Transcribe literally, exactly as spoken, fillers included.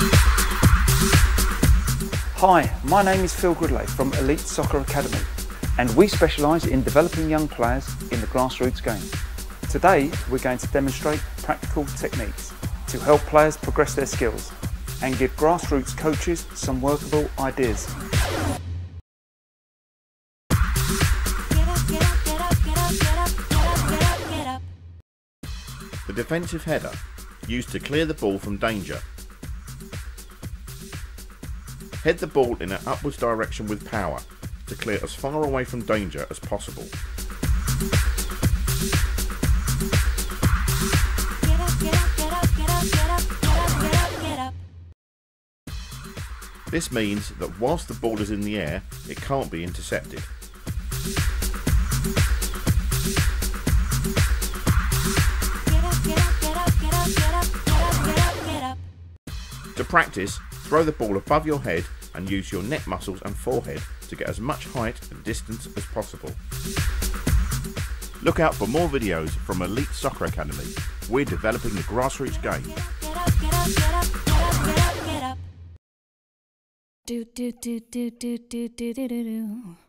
Hi, my name is Phil Goodlay from Elite Soccer Academy, and we specialise in developing young players in the grassroots game. Today we're going to demonstrate practical techniques to help players progress their skills and give grassroots coaches some workable ideas. The defensive header, used to clear the ball from danger. Head the ball in an upwards direction with power to clear as far away from danger as possible. This means that whilst the ball is in the air, it can't be intercepted. To practice, throw the ball above your head and use your neck muscles and forehead to get as much height and distance as possible. Look out for more videos from Elite Soccer Academy. We're developing the grassroots game. Do do do do do do do do do.